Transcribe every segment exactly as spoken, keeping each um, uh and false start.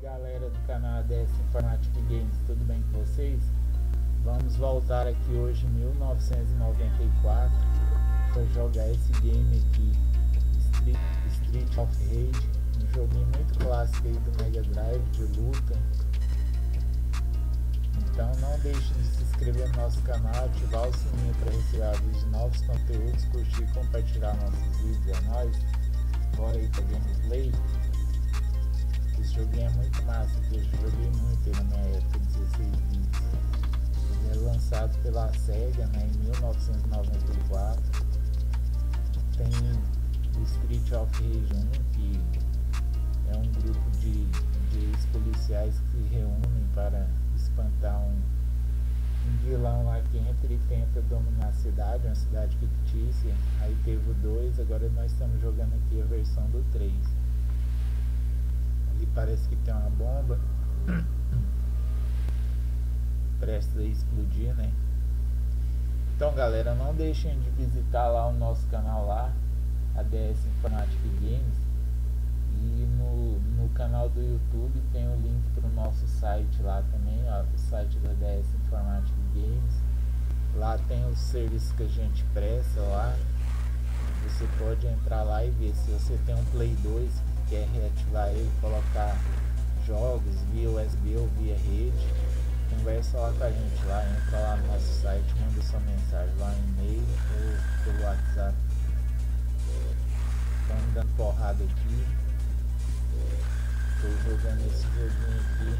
Galera do canal A D S Informatic Games, tudo bem com vocês? Vamos voltar aqui hoje em mil novecentos e noventa e quatro para jogar esse game aqui, Street, Street of Rage, um joguinho muito clássico aí do Mega Drive de luta. Então não deixe de se inscrever no nosso canal, ativar o sininho para receber avisos de novos conteúdos, curtir e compartilhar nossos vídeos. É nóis, bora aí pra gameplay. Esse joguinho é muito massa, eu joguei muito na minha época, dezesseis bits. Ele é lançado pela Sega, né, em mil novecentos e noventa e quatro. Tem o Street of Rage um, que é um grupo de, de ex-policiais que se reúnem para espantar um, um vilão lá que entra e tenta dominar a cidade, uma cidade fictícia. Aí teve o dois, agora nós estamos jogando aqui a versão do três. Ali parece que tem uma bomba prestes a explodir, né? Então galera, não deixem de visitar lá o nosso canal lá, A D S Informatic Games, e no, no canal do YouTube tem o link para o nosso site lá também, ó, o site da A D S Informatic Games. Lá tem os serviços que a gente presta lá, você pode entrar lá e ver. Se você tem um Play dois, quer reativar ele, colocar jogos via U S B ou via rede, conversa lá com a gente lá, entra lá no nosso site, manda sua mensagem lá no e-mail ou pelo WhatsApp. Estamos dando porrada aqui, estou jogando esse joguinho aqui.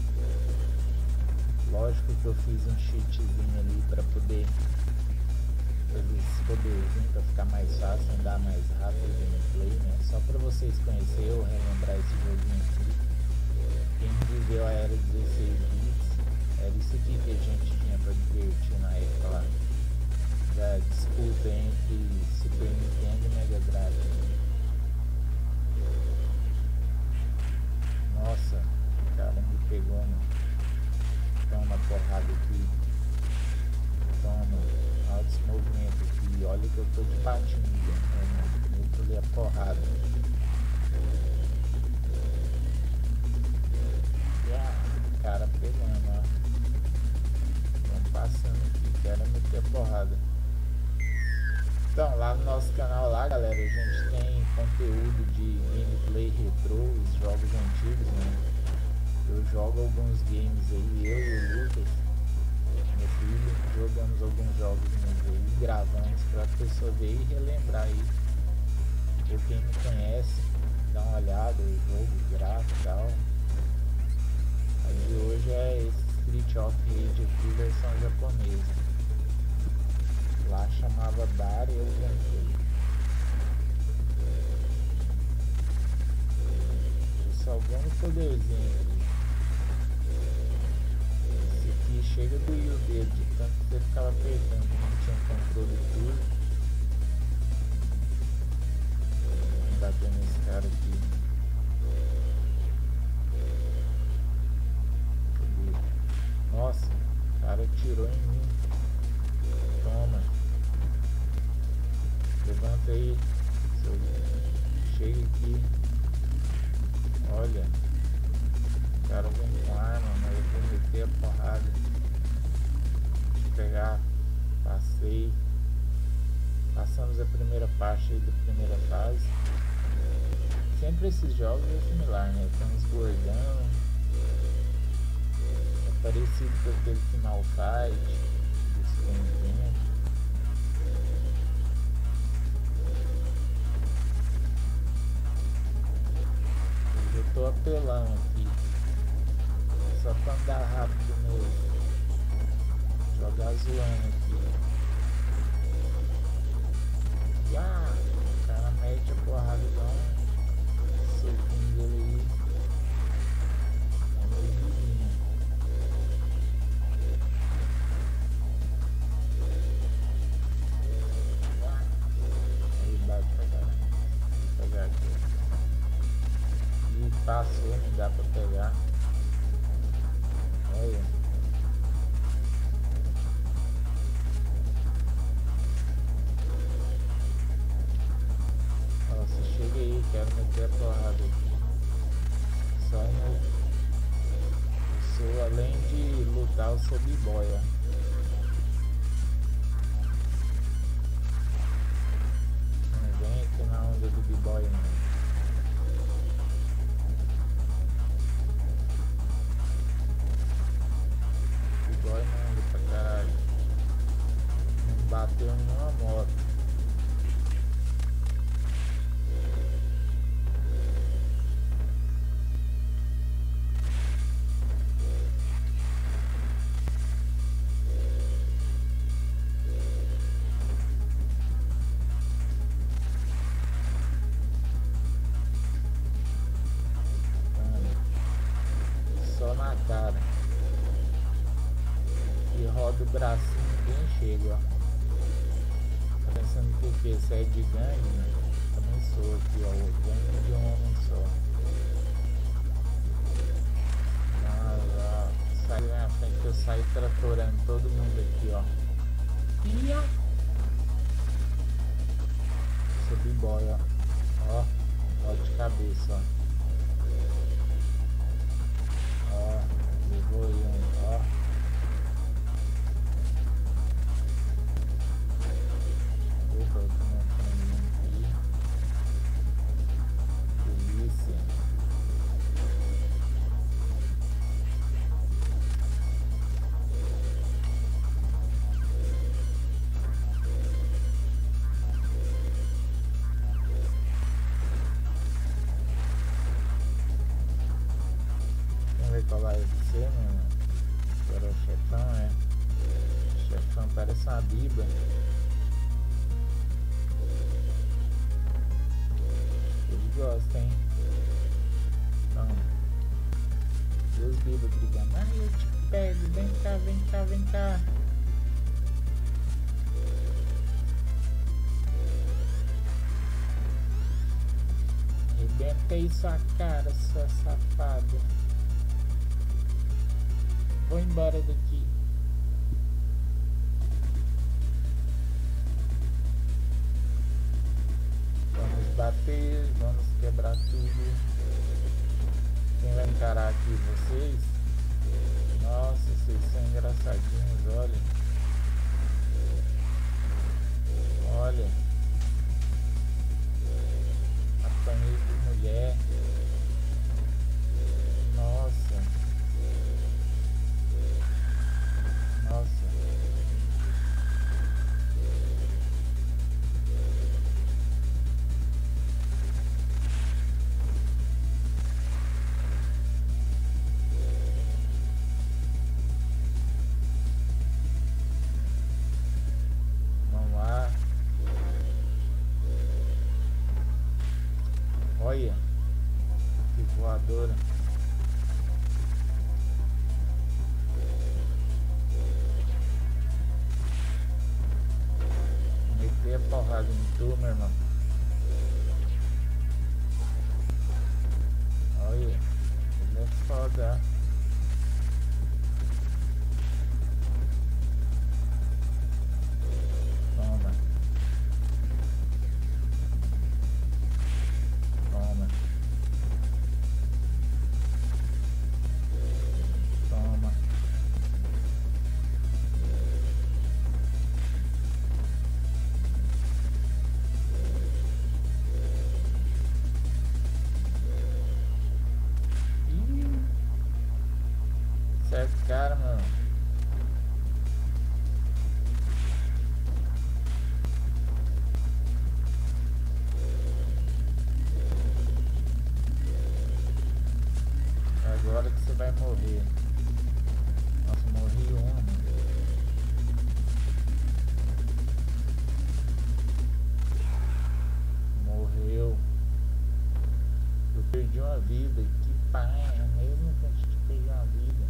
Lógico que eu fiz um cheatzinho ali para poder fazer esse poderzinho para ficar mais fácil, andar mais rápido o gameplay, né? Só para vocês conhecerem ou relembrar esse joguinho aqui. Quem viveu a era dezesseis bits, era isso aqui que a gente tinha para divertir na época lá da disputa entre Super Nintendo e Mega Drive. Nossa, o cara me pegou, né? Toma porrada aqui, toma, olha esse movimento aqui, olha que eu tô de patinho, né? Eu tô ali a porrada. O cara pegando, ó. Vamos passando aqui, quero meter a porrada. Então, lá no nosso canal lá, galera, a gente tem conteúdo de gameplay retrô, os jogos antigos, né? Eu jogo alguns games aí, eu e o Lucas, meu filho, jogamos alguns jogos aí, gravamos para a pessoa ver e relembrar aí. Ou quem não conhece, dá uma olhada, o jogo, o gráfico e tal. A de hoje é esse Street of Rage aqui, versão japonesa. Lá chamava Dario Gameplay. Salvando o poderzinho aqui. Esse aqui chega a doer o dedo de tanto que você ficava apertando, não tinha controle tudo. Vamos bater nesse cara aqui. Nossa, o cara atirou em mim. Toma. Levanta aí. Seu... Chega aqui. Olha. O cara vem com arma, mas eu vou meter a porrada. Deixa eu pegar. Passei. Passamos a primeira parte aí da primeira fase. Sempre esses jogos é similar, né? Tem uns gordão. É parecido com aquele Final Fight do Super Nintendo. Eu tô apelando aqui. Só pra andar rápido mesmo. Jogar zoando aqui. Ah, o cara mete a porrada e dá um soquinho dele aí. É meio divino. Aí bate pra cá. Vou pegar aqui. E passou, não dá pra pegar. Olha. Nossa, chega aí, quero meter a porrada aqui. Só no sou, além de lutar, eu sou b-boy, ó. Não vem aqui na onda do b-boy, não. B-boy não anda pra caralho. Não bateu nenhuma moto. Na cara e roda o bracinho bem chega, ó. Pensando que o que? Isso é de gangue, né? Também sou aqui, ó. O gangue de um homem só. Mas, ó, sai na frente que eu saio tratorando todo mundo aqui, ó. Ia! Sou b-boy, ó. Ó, ó de cabeça, ó. Ó, levou aí um, ó. Opa, eu tô montando aqui. Polícia. Qual vai ser, mano? Agora o chefão, é. O chefão parece uma biba. Ele gosta, hein? Não. Duas bibas brigando. Ai, eu te pego. Vem cá, vem cá, vem cá. Rebentei sua cara, sua safada. Vou embora daqui. Vamos bater, vamos quebrar tudo. Quem vai encarar aqui? Vocês? Nossa, vocês são engraçadinhos, olha. Olha. Apanhei de mulher. Nossa. Nossa. Vamos lá. Olha. Que voadora. Metei a porrada em tu, meu irmão. Olha, ele é foda. Toma. Toma. Toma. Certo, cara, mano. Agora que você vai morrer. Nossa, morri um. Morreu. Eu perdi uma vida. Que pai, é mesmo que a gente perdi uma vida.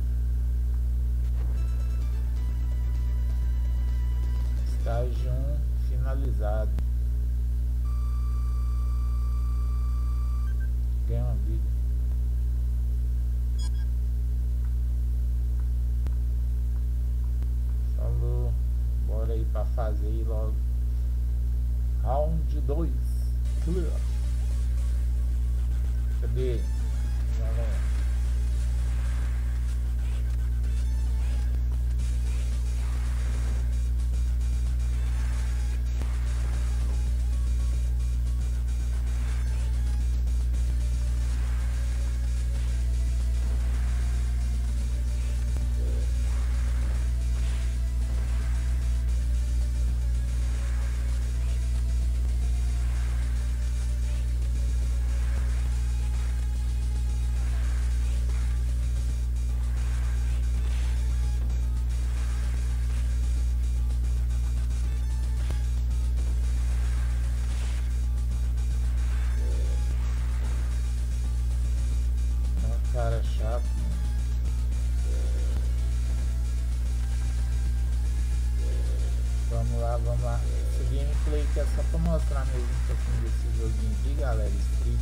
Estágio um finalizado. Ganha uma vida. Falou. Bora aí pra fazer aí logo. Round dois. Clear. Cadê? Galera.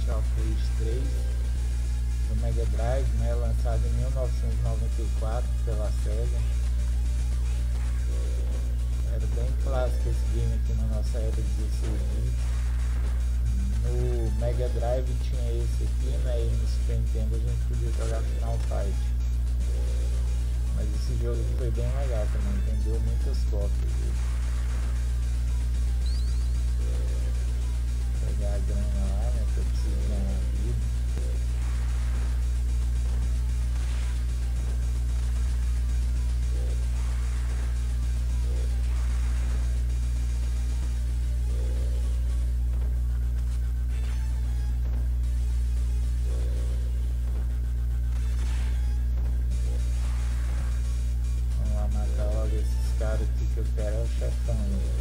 Street of Rage três do Mega Drive, né, lançado em mil novecentos e noventa e quatro pela Sega. Era bem clássico esse game aqui na nossa era de dezesseis bits. No Mega Drive tinha esse aqui, né, e no Super Nintendo a gente podia jogar Final Fight. Mas esse jogo aqui foi bem legal também, vendeu muitas cópias. Pegar a grana lá, né, que eu preciso ganhar vida. Aqui que eu quero é o chefão.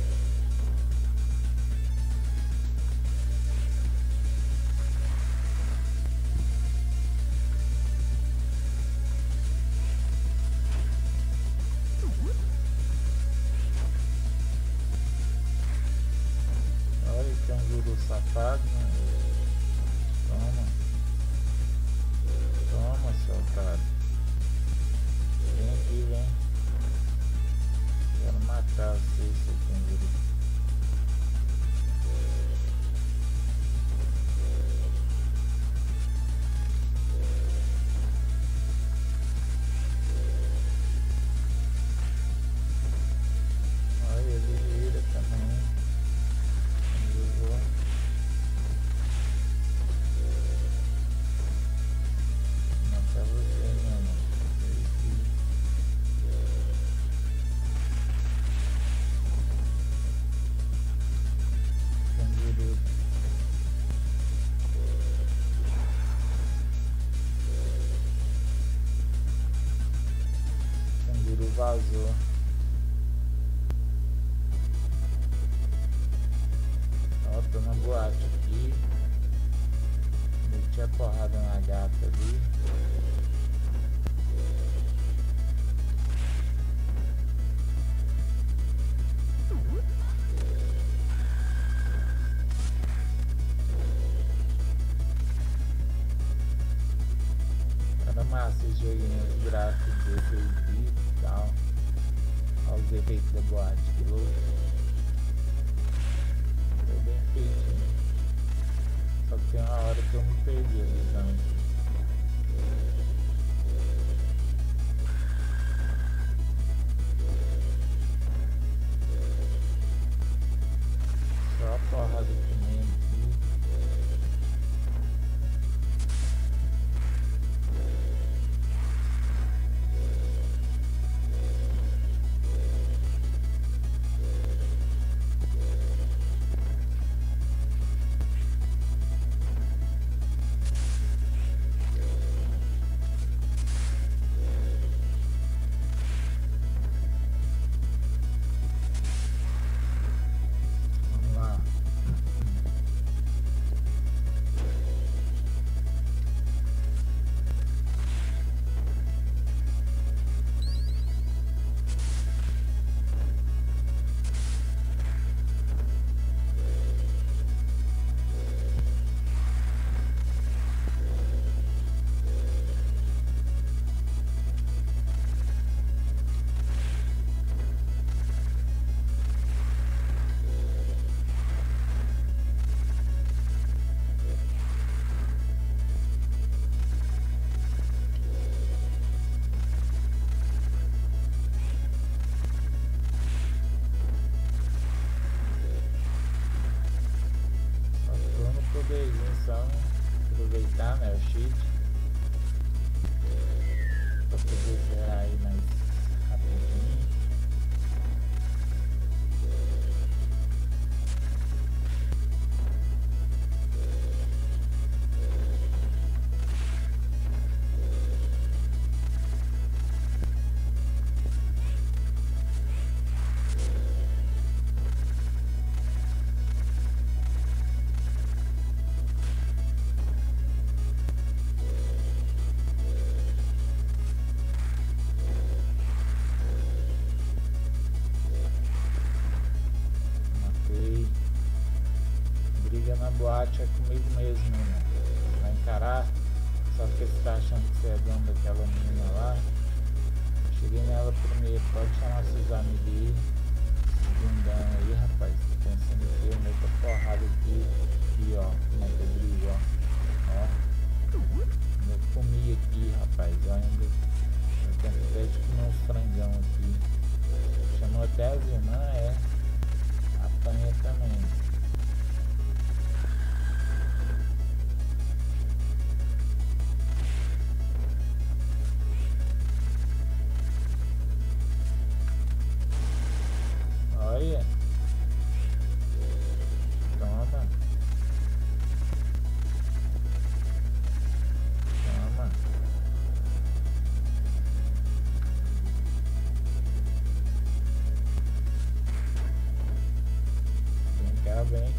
Olha que canguru safado, né? Toma. Toma, seu otário. Vem aqui, vem. Quero matar você, seu canguru. Olha, ele vira também. Eu vou. Matar você, meu irmão. Vazou. Ó, tô na boate aqui. Meti a porrada na gata ali. Era massa esse joguinho, os gráficos dezesseis bits e tal. Olha os efeitos da boate, que louco. Foi bem feito, né? Só que tem uma hora que eu me perdi ali também. Só a porrada comendo aqui. Aproveitar, né, o cheat pra poder zerar aí mais rapidinho. combate é comigo mesmo, né? Vai encarar. Só que você tá achando que você é dono daquela menina lá. Cheguei nela primeiro, pode chamar seus amigos aí. Bundão aí, rapaz. Tô pensando que eu meto a porrada aqui. Aqui, ó. Como é que eu brigo, ó. Ó. Eu comi aqui, rapaz. Ó, ainda. Eu tenho até de comer um frangão aqui. Chamou até as irmãs, é. Apanha também. Olha. Toma. Toma. Vem cá, vem.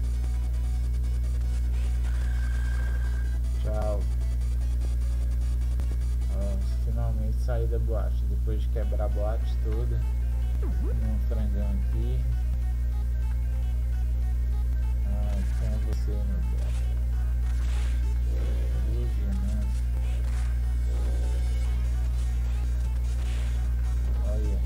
Tchau. Ó, finalmente saí da boate. Depois de quebrar a boate toda. Um frangão aqui. Ah, quem é você, meu Deus? Né? Olha.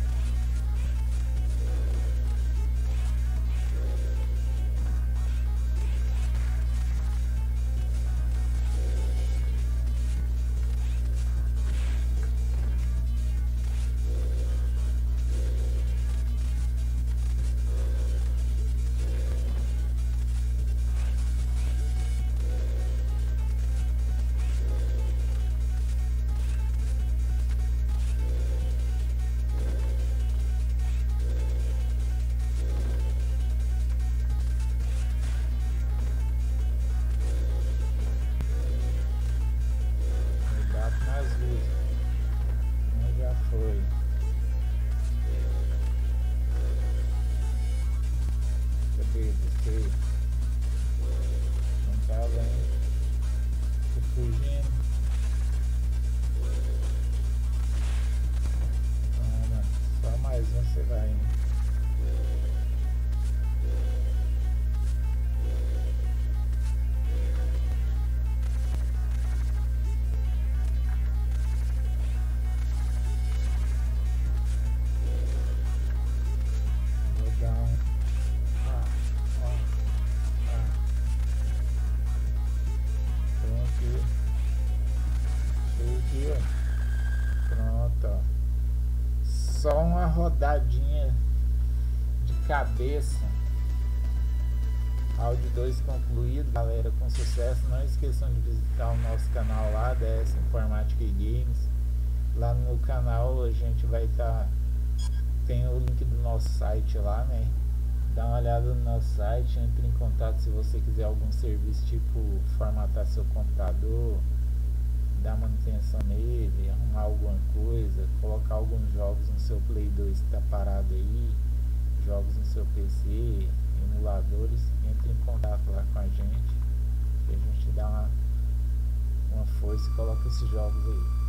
Você vai indo. Vou dar um. Ah, ó, ah. Pronto. Aqui, ó. Pronto, ó. Só uma rodadinha de cabeça. Áudio dois concluído, galera, com sucesso. Não esqueçam de visitar o nosso canal lá, D S Informática e Games. Lá no meu canal a gente vai estar tá, tem o link do nosso site lá, né? Dá uma olhada no nosso site, entre em contato se você quiser algum serviço, tipo formatar seu computador, dar manutenção nele, arrumar alguma coisa, colocar alguns jogos no seu Play dois que tá parado aí, jogos no seu P C, emuladores. Entre em contato lá com a gente, que a gente dá uma, uma força e coloca esses jogos aí.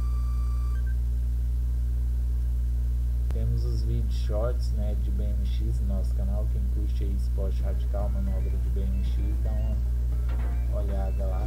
Temos os vídeos shorts, né, de B M X no nosso canal. Quem curte aí esporte radical, manobra de B M X, dá uma olhada lá.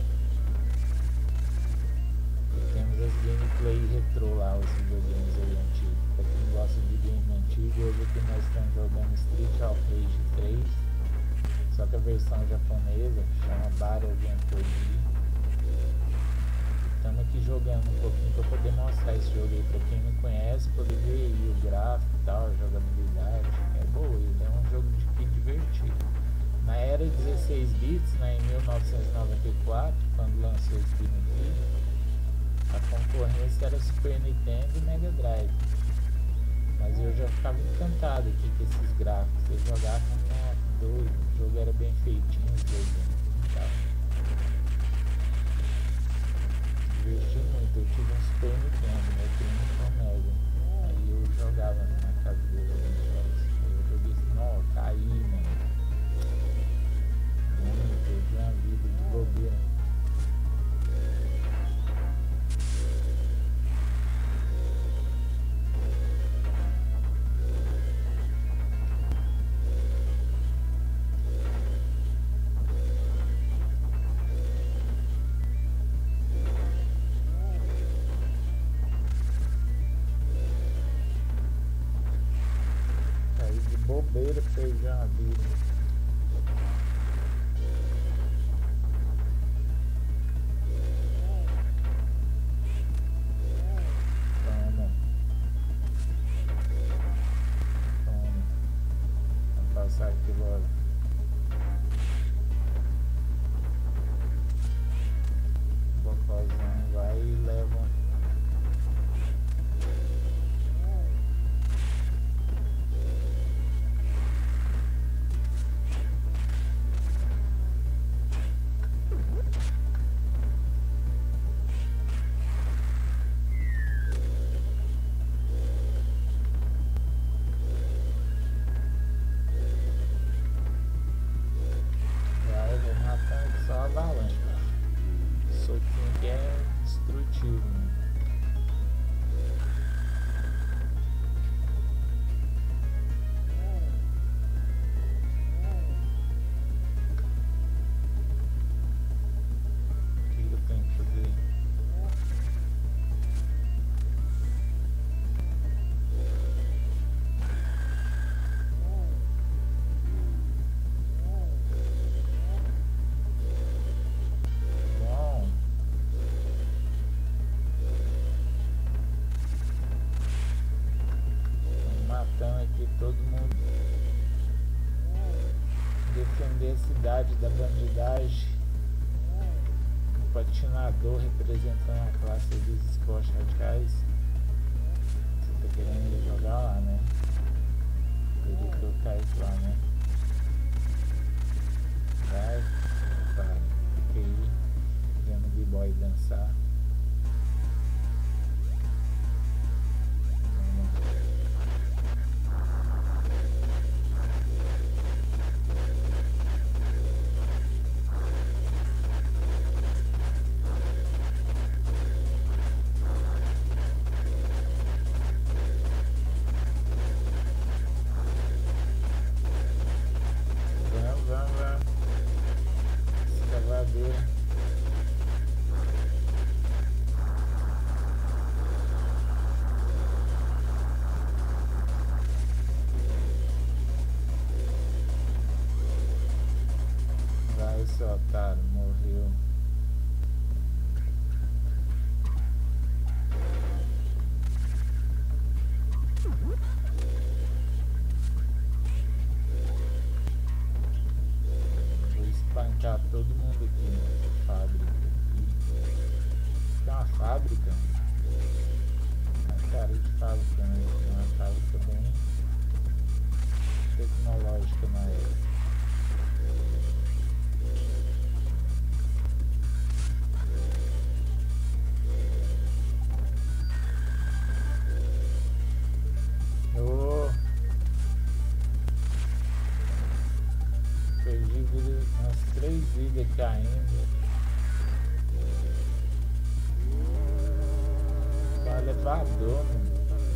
E temos as gameplay retrô lá, os videogames aí antigos. Pra quem gosta de game antigo, hoje aqui nós estamos jogando Street of Rage três, só que a versão japonesa, chama Battle Game. Estamos aqui jogando um pouquinho para poder mostrar esse jogo aí para quem não conhece, poder ver aí o gráfico e tal, a jogabilidade. É boa, ele é um jogo de que divertido. Na era dezesseis bits, né, em mil novecentos e noventa e quatro, quando lançou esse game aqui, a concorrência era Super Nintendo e Mega Drive. Mas eu já ficava encantado aqui com esses gráficos. Você jogava com doido, o jogo era bem feitinho, os desenhos e tal. Diverti muito, eu tive um Super Nintendo, meu primo tinha um Mega. Aí eu jogava na casa dele alguns jogos. Aí eu joguei assim, ó, caí, mano. Muito, perdi uma vida de bobeira. já vi. Toma. Toma. Vamos passar aqui logo. O bocózão vai e leva. Todo mundo defender a cidade da bandidagem. Um patinador representando a classe dos esportes radicais. Você tá querendo ir jogar lá, né? Queria que eu caísse lá, né? Vai, tá, fica aí vendo o B-Boy dançar. Esse otário morreu. Vou espancar todo mundo aqui nessa fábrica aqui. Tem uma fábrica? Uma cara de fábrica, né? Uma fábrica bem tecnológica na época. Umas três vidas caindo. Tá elevador, mano.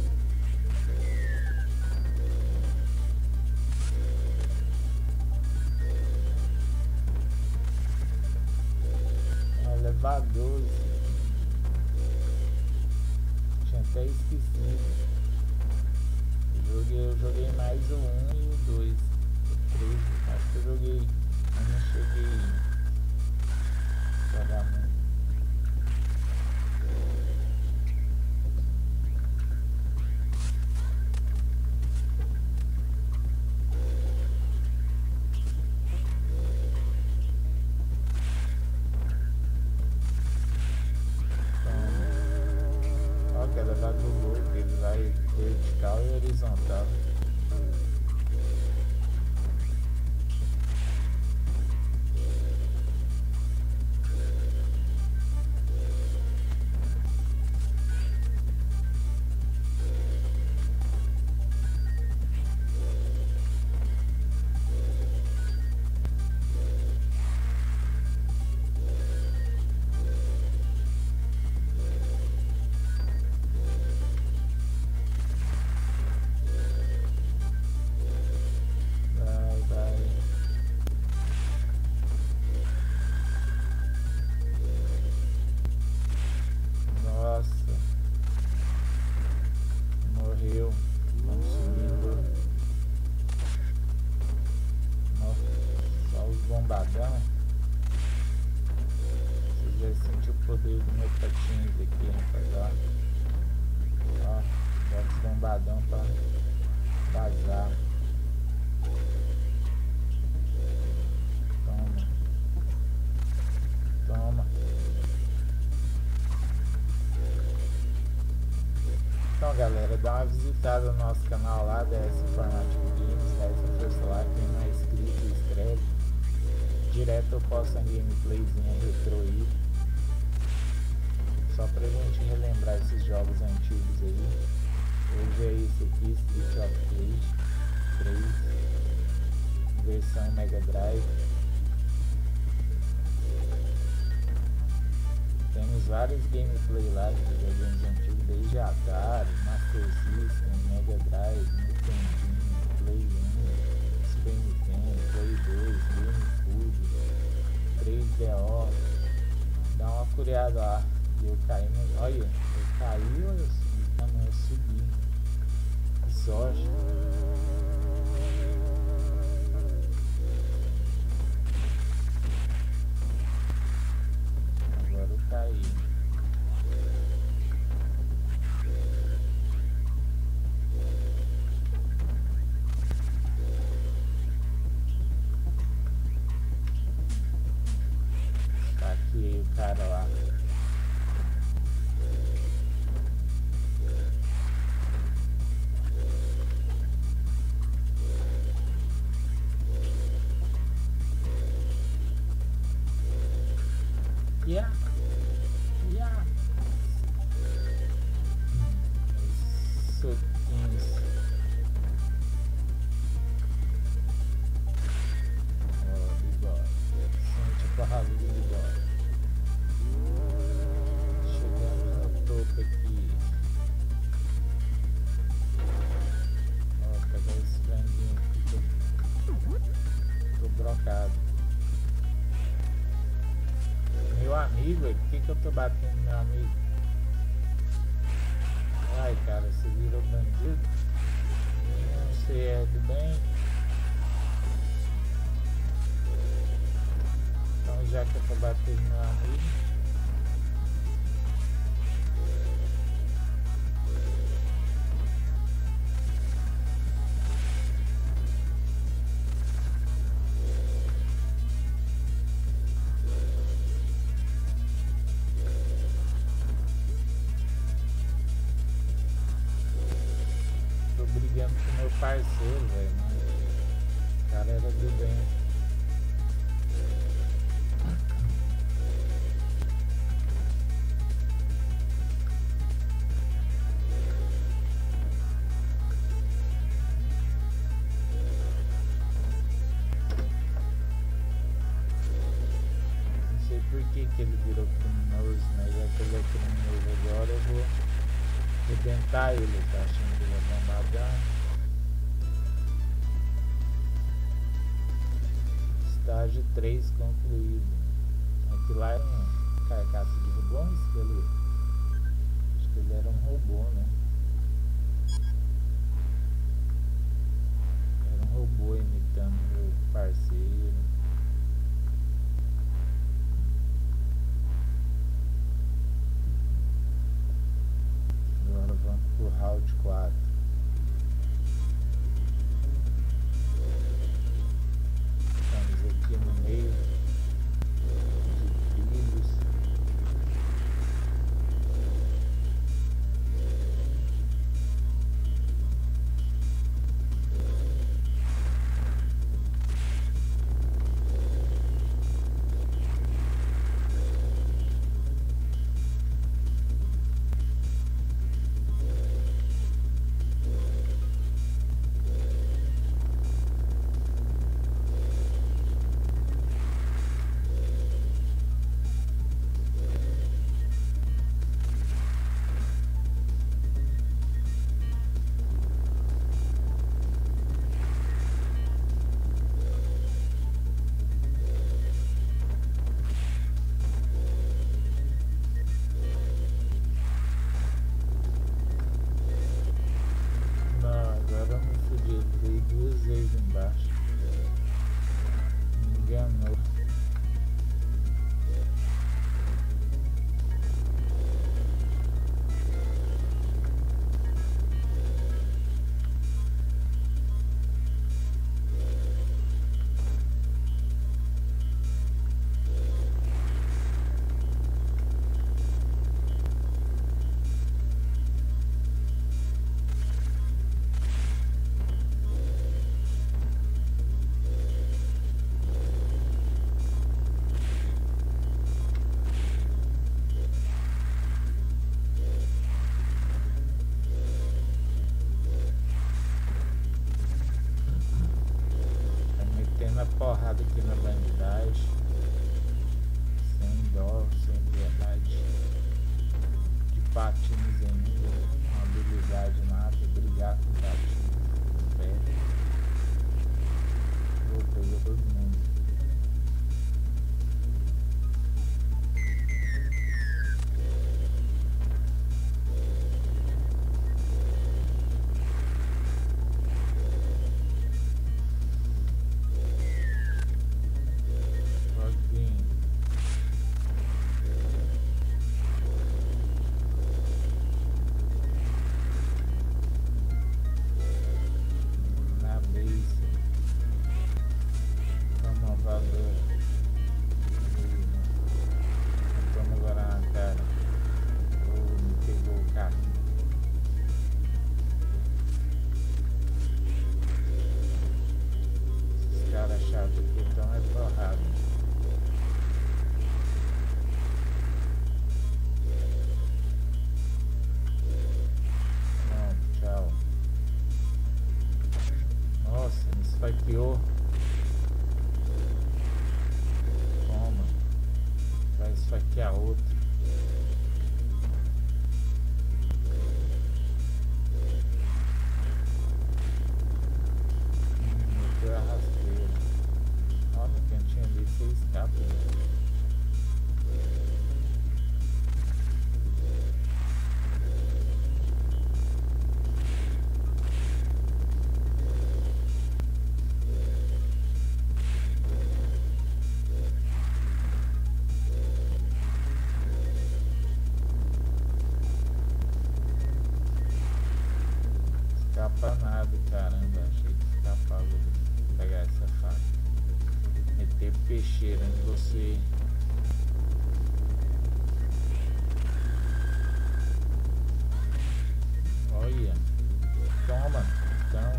É um elevador. Tinha até esquecido. Eu joguei, eu joguei mais o um e o dois. O três, acho que eu joguei. Eu não cheguei a jogar muito. Então, ó, que ela vai do louco, ele vai vertical e horizontal. poder do meu patins aqui, rapaz, ó. Ó, box bombadão pra vazar. Toma. Toma. Então, galera, dá uma visitada no nosso canal lá, D S Informativo Games, dá essa força lá, quem não é inscrito, inscreve. Direto eu posto um gameplayzinha retrô aí, só pra gente relembrar esses jogos antigos aí. Hoje é esse aqui, Street of Rage três, versão Mega Drive. Temos vários gameplay lá de videogames antigos, desde Atari, Master System, Mega Drive, Nintendinho, Play um, Super Nintendo, Play dois, GameCube, três D O. Dá uma curiada lá. E eu caí no... Olha, eu caí ou eu subi? Ah, não, eu subi. Que sorte. Agora eu caí. Saquei o cara lá. Yeah, yeah. Soquinhos. Oh, bigode. Sente pra ralo do bigode. Chegamos no topo aqui. Ó, oh, pegar esse franguinho aqui. Tô, tô brocado. Meu amigo, por que que eu tô batendo no meu amigo? Ai, cara, você virou bandido? Você é do bem? Então, já que eu tô batendo no meu amigo, brigando com meu parceiro, velho. O cara era do bem. Não sei por que que ele virou criminoso, mas já que ele é criminoso agora, eu vou arrebentar ele, tá achando que ele é bombadão. Estágio três concluído. Aqui lá era um carcaça de robô, um esqueleto. Acho que ele era um robô, né? Era um robô imitando meu parceiro. Agora vamos pro round quatro. Estamos aqui no meio de trilhos. Focado aqui na vanidade, sem dó, sem verdade, de patins ainda, uma habilidade nada, brigar com patins, velho. Vou pegar todo mundo. Pior. Toma. Vai esfaquear outro. Meteu a rasteira. Ó, no cantinho ali você escapa. Escapa nada, caramba, achei que escapava de pegar essa faca. Meter peixeira em você. Olha. Toma, então.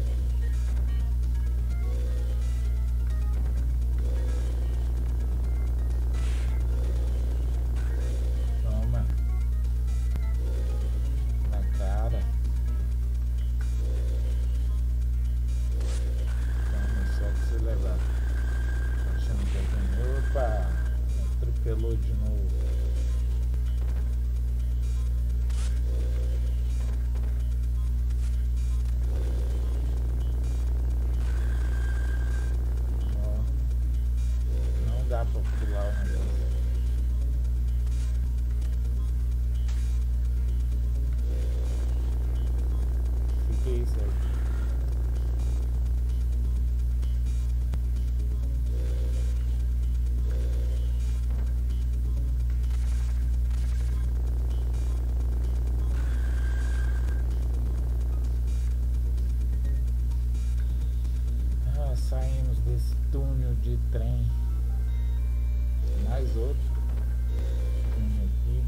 Toma. Na cara. Se levar, achando que eu tenho. Opa, atropelou de novo. Ó, não dá pra pular o negócio. O que é isso aí? Saímos desse túnel de trem. Mais outro túnel aqui.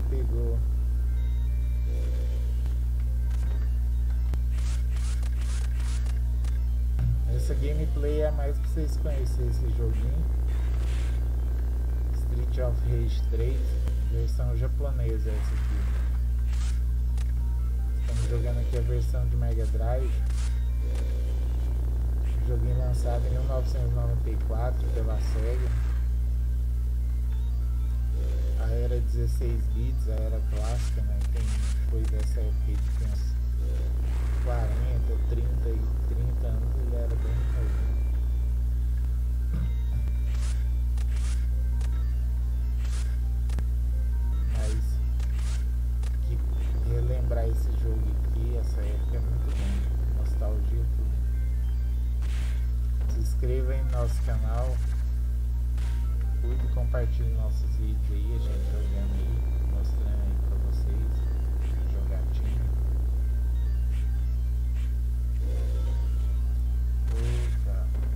pegou. Essa gameplay é mais pra vocês conhecerem esse joguinho. Street of Rage três, versão japonesa essa aqui. Estamos jogando aqui a versão de Mega Drive. Joguinho lançado em mil novecentos e noventa e quatro pela Sega. A era dezesseis bits, a era clássica, né? Quem foi dessa época de uns quarenta, trinta e trinta anos, ele era bem novo. Mas que relembrar esse jogo aqui, essa época é muito bom. Nostalgia tudo. Se inscreva em nosso canal. Curta e compartilhe nossos vídeos aí, a gente jogando aí, mostrando aí pra vocês jogatinho. Opa.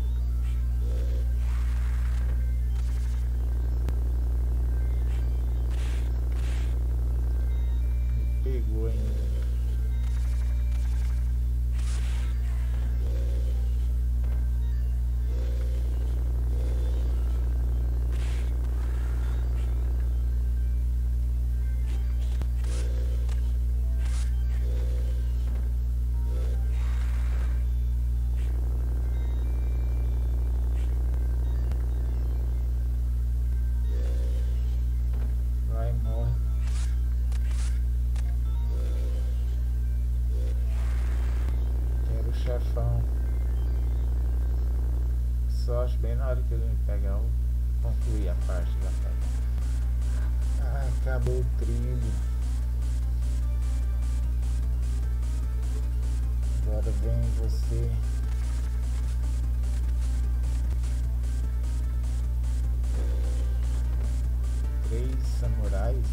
Me pegou ainda. Chefão. Só acho bem na hora que ele me pegar, eu concluir a parte da parte. Ah, acabou o trilho. Agora vem você. Três samurais.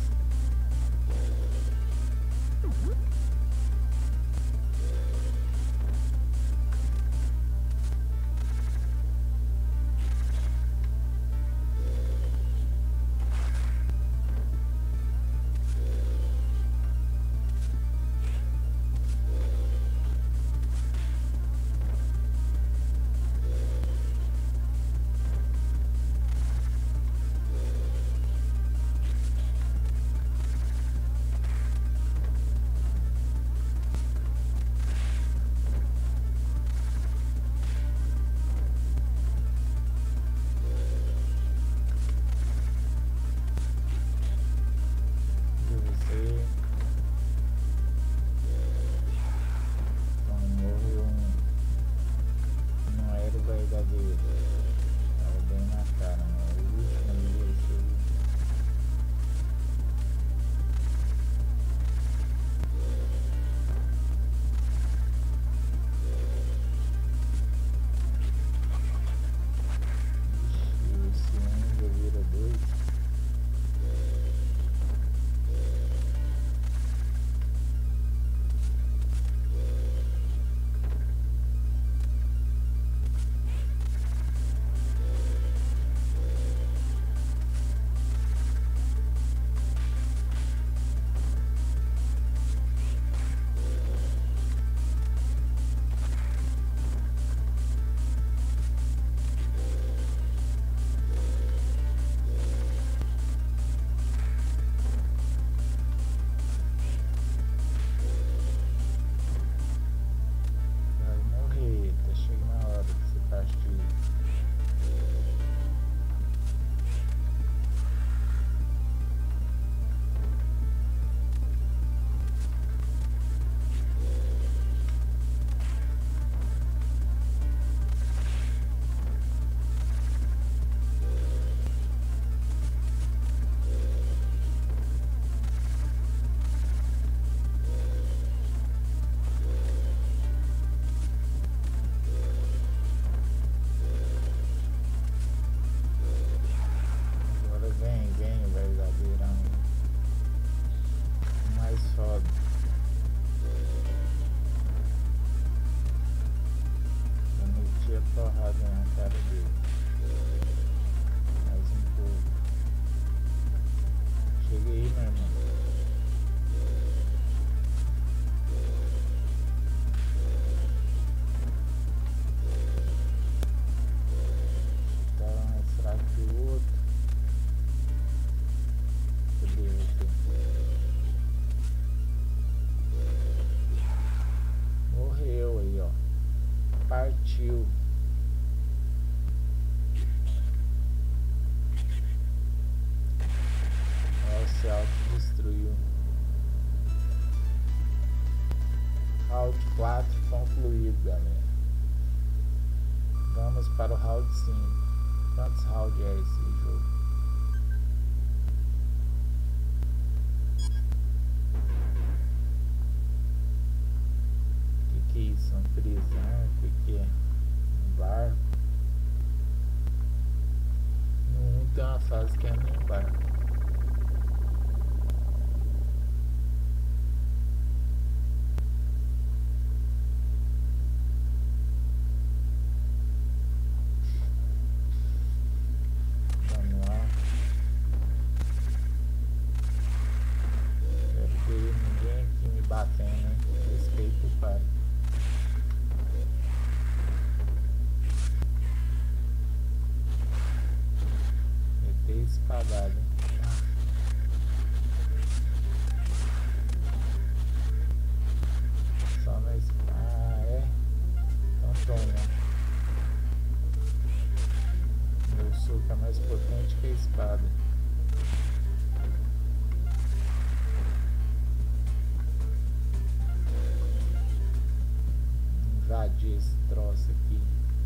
Round quatro concluído, galera. Vamos para o round cinco. Quantos rounds é esse jogo? O que, que é isso? Uma prisão? O que, que é? Um barco? No um tem uma fase que é num barco. Espadada. Só na espada. Ah, é? Então toma. Meu soco é mais potente que a espada. Invadir esse troço aqui.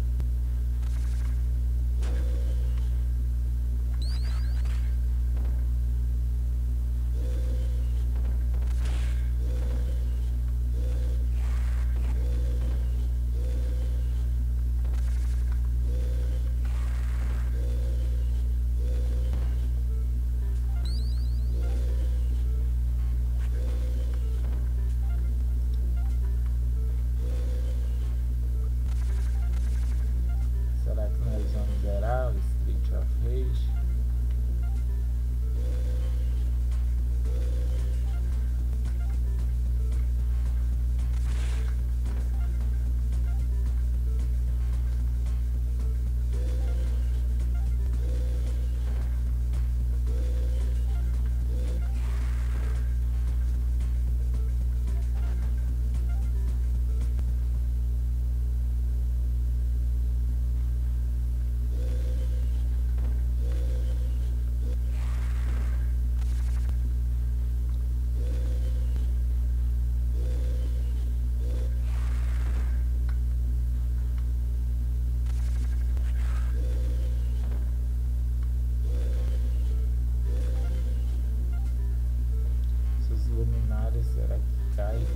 Será que cai?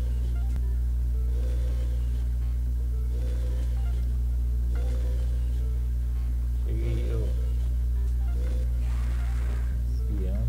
Cheguei eu espiando.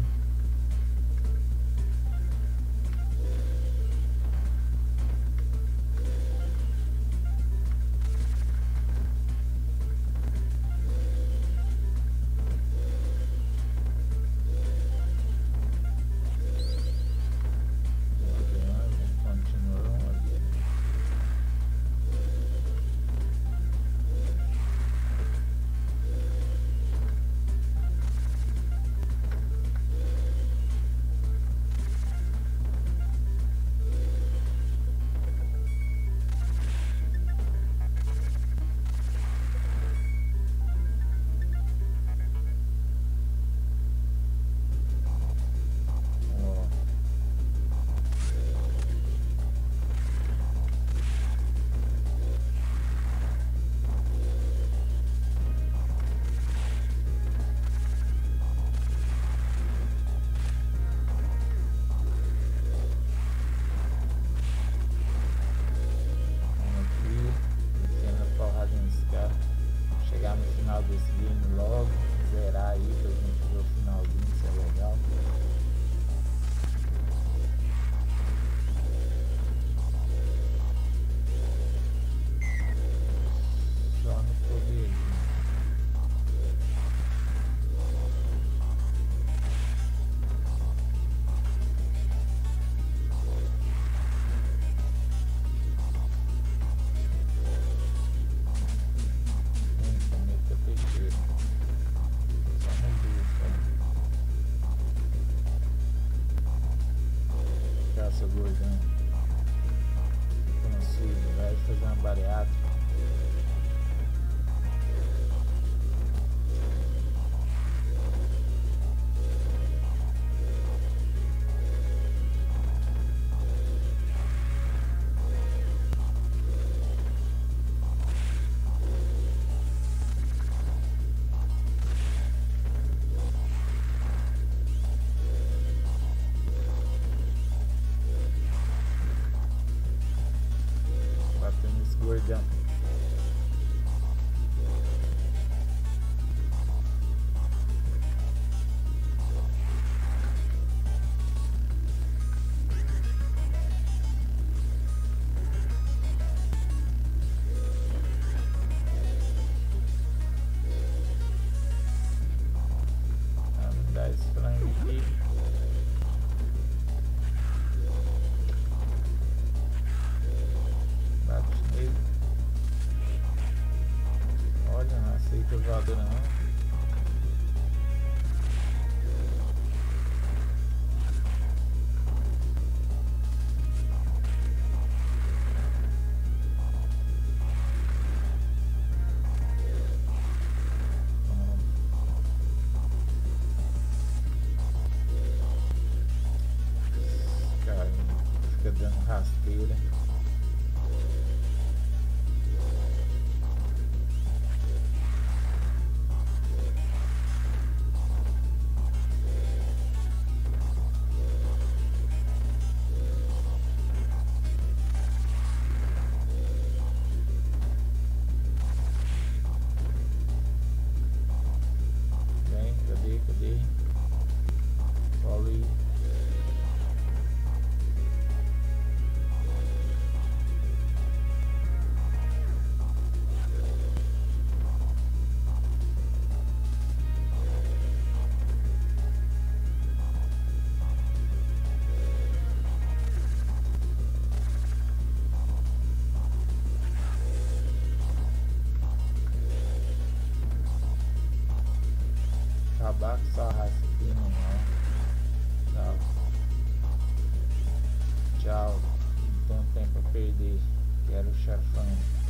Desse game logo, zerar aí pra gente ver o finalzinho, se é legal. Só no poder. Seu gordão, consigo, vai fazer uma bariátrica. dando rasteira. Acabar com essa raça aqui, não. Tchau. Tchau. Não tenho tempo a perder. Quero o chefão.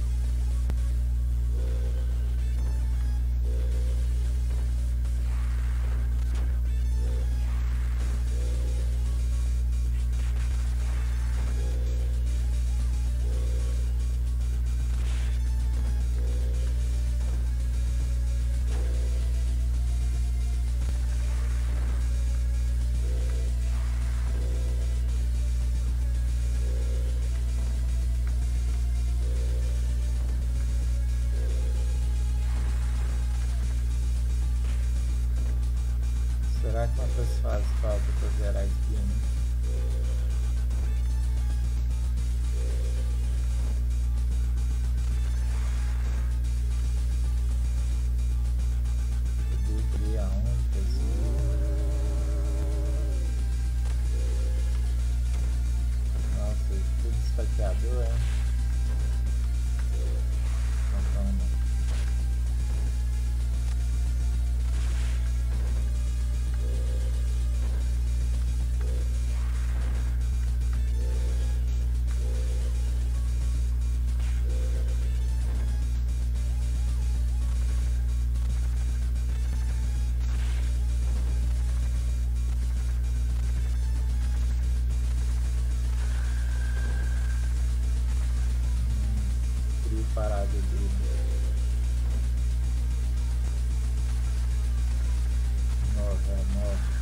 Será quantas fases falta para zerar aqui, né? Eu criei aonde, assim? Nossa, tudo esfaqueador, é? Então, vamos. Parada dele. Morre, morre.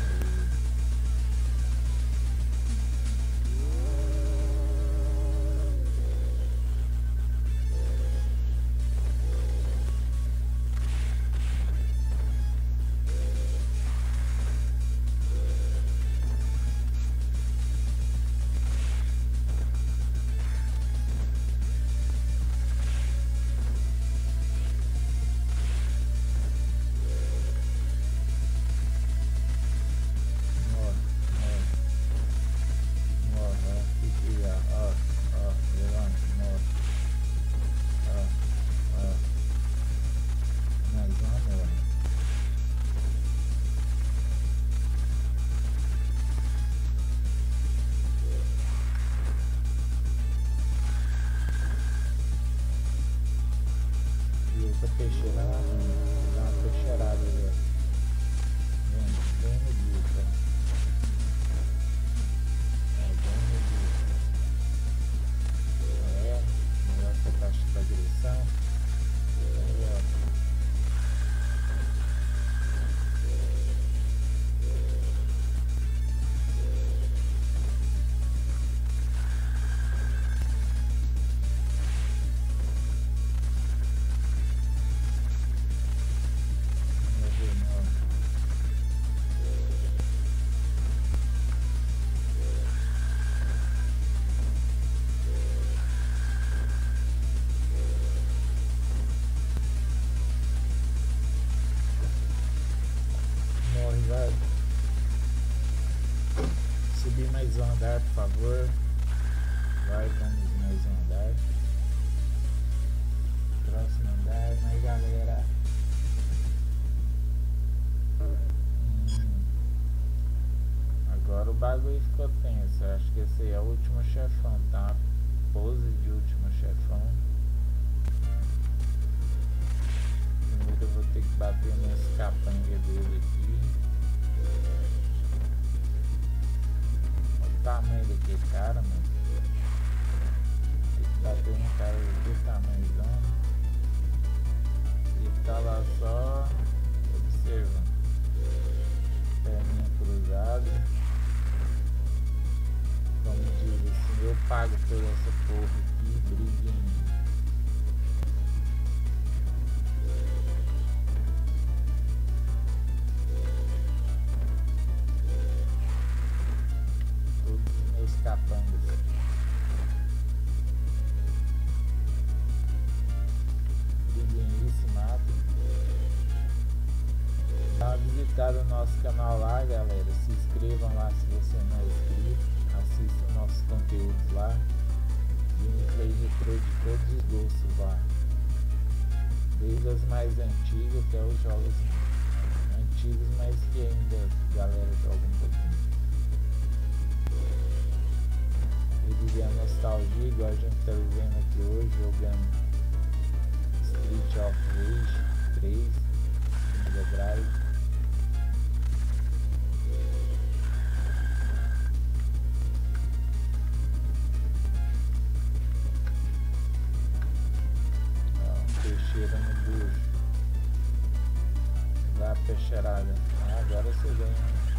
Peixeira, dá uma peixeirada ali. Bem, bem medida. É, bem medida. É, melhor que a taxa de agressão. É, subir mais um andar, por favor. Vai, vamos mais um andar. Próximo andar, mas galera. Hum, agora o bagulho ficou tenso. Eu acho que esse aí é o último chefão, tá? Pose de último chefão. Primeiro eu vou ter que bater nesse capanga dele aqui. O tamanho aqui, cara, mano. Tem que bater um cara desse tamanhozão. E tá lá só observando. Perninha cruzada. Como diz assim, eu pago por essa porra aqui, briguinha. Todos os meus capangas. Briguinha e se mata. Dá uma visitada no nosso canal lá, galera. Se inscrevam lá se você não é inscrito. Assista nossos conteúdos lá. Gameplay retrô de todos os gostos lá. Desde as mais antigas até os jogos antigos, mas que ainda a galera joga um pouquinho. Reviver a nostalgia, igual a gente tá vivendo aqui hoje, jogando Street of Rage três, Mega Drive. Peixeira no bucho. Dá a peixeirada. Ah, agora você vem.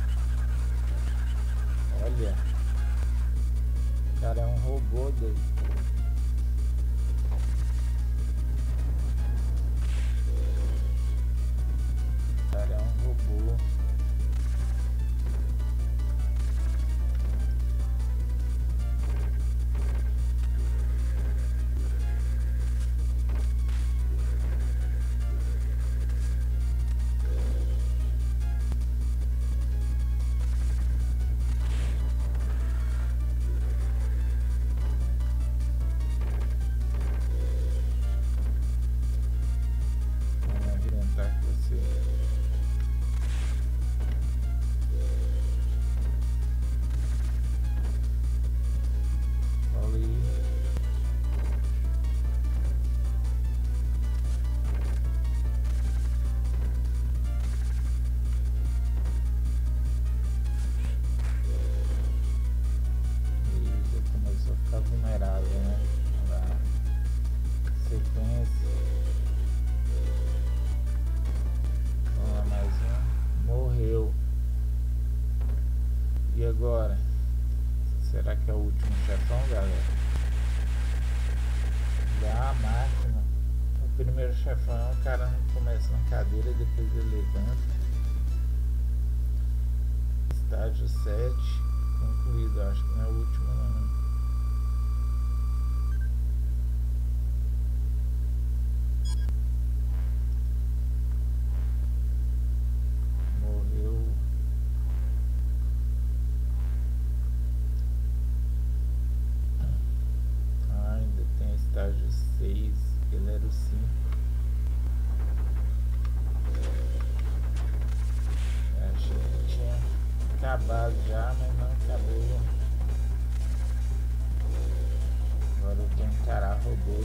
Olha. O cara é um robô dele. O cara é um robô. E agora? Será que é o último chefão, galera? Já a máquina. O primeiro chefão, o cara não começa na cadeira e depois ele levanta. Estágio sete concluído. Acho que não é o último não. Estágio seis, ele era o cinco. Achei que tinha acabado já, mas não acabou. Agora eu vou encarar robôs.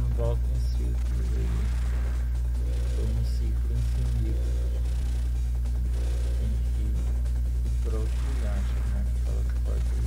não volta em círculos aí. Tô num ciclo infinito. Tem que ir por outro lugar, chegar naquela outra porta ali.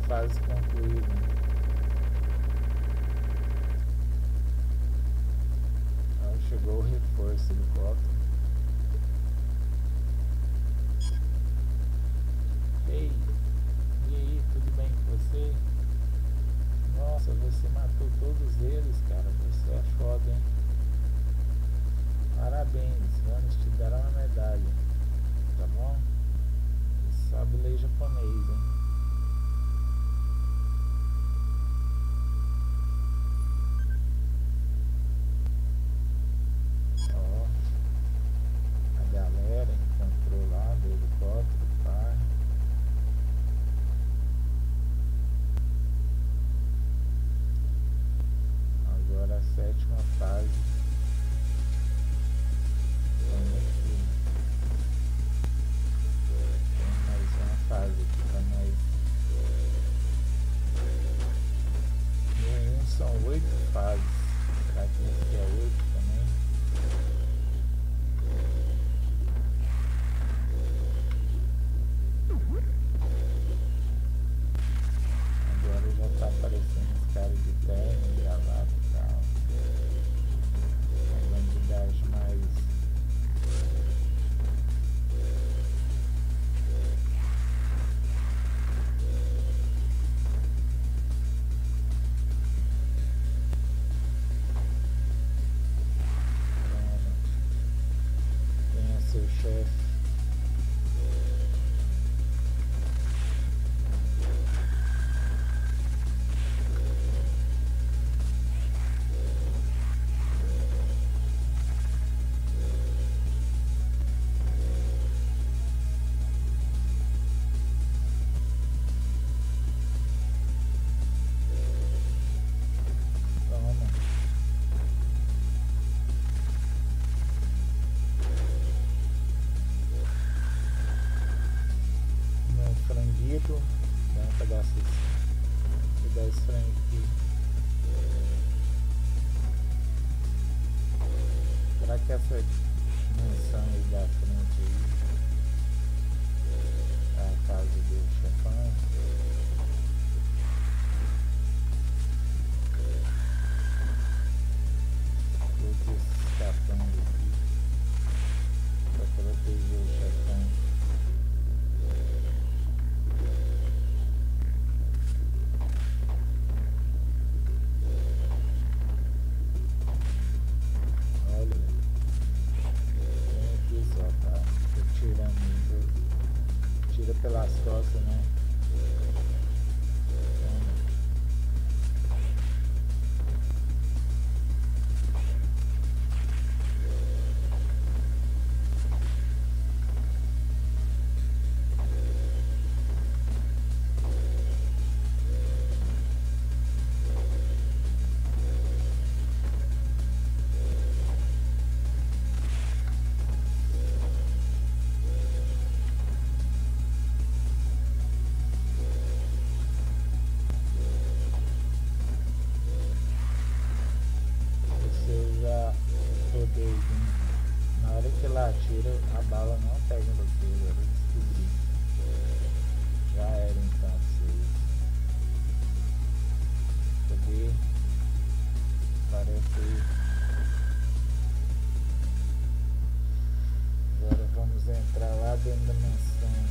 fase concluída. Ah, chegou o reforço do Cotton. Ei, e aí, tudo bem com você? Nossa, você matou todos eles, cara. Você é foda, hein? Parabéns, vamos te dar uma medalha, tá bom? Você sabe ler japonês, hein? Ó, a galera encontrou lá do helicóptero, pá. Agora a sétima fase. Fase aqui pra nós. No um são oito fases. Será que esse aqui é oito também? Agora já tá aparecendo os caras de terno, gravata e tal. A bandidagem mais. Seu chefe. Dá um pedaço de dez frangos aqui. Será que essa mansão aí da frente aí é a casa do chefão? Todos escapando aqui para proteger o chefão. Tira pelas costas, né? Na hora que ela atira, a bala não pega em você, agora eu descobri. Já era então vocês. Cadê? Parece aí. Agora vamos entrar lá dentro da mansão.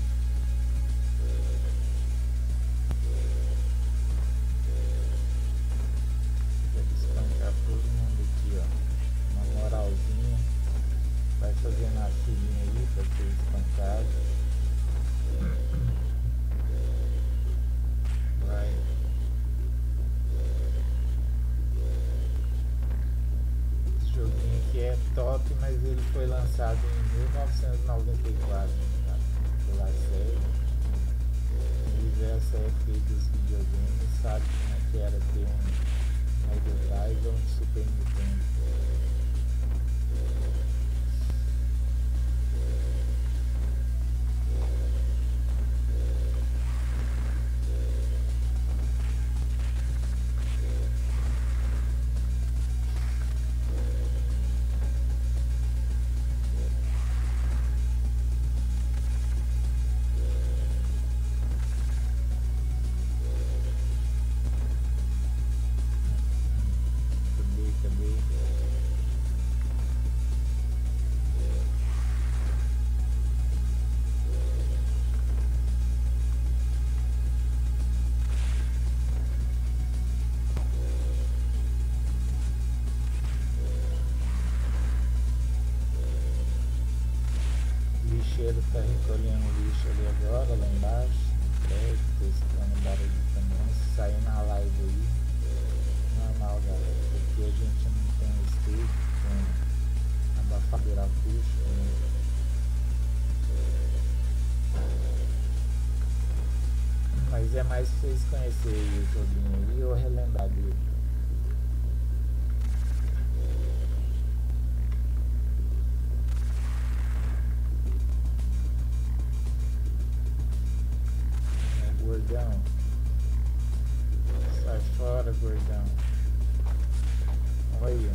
Deve espancar todo mundo aqui, ó. Uma moralzinha. Vai fazendo a filhinha aí para ser espancado. Vai. Esse joguinho aqui é top, mas ele foi lançado em mil novecentos e noventa e quatro, né? Pela série. Quem essa época dos videogames sabe como é que era ter um Mega Drive ou um Super Nintendo. Mas é mais pra vocês conhecerem o joguinho aí ou relembrar dele. É, gordão. Sai fora, gordão. Olha.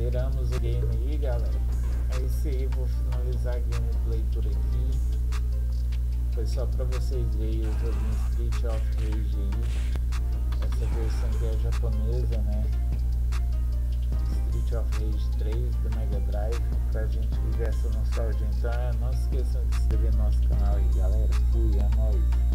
Zeramos o game aí, galera. É isso aí, vou finalizar a gameplay por aqui. Foi só pra vocês verem o joguinho Street of Rage aí. Essa versão que é japonesa, né? Street of Rage três do Mega Drive. Pra gente viver essa nostalgia. Então não se esqueçam de se inscrever no nosso canal aí, galera. Fui, é nóis.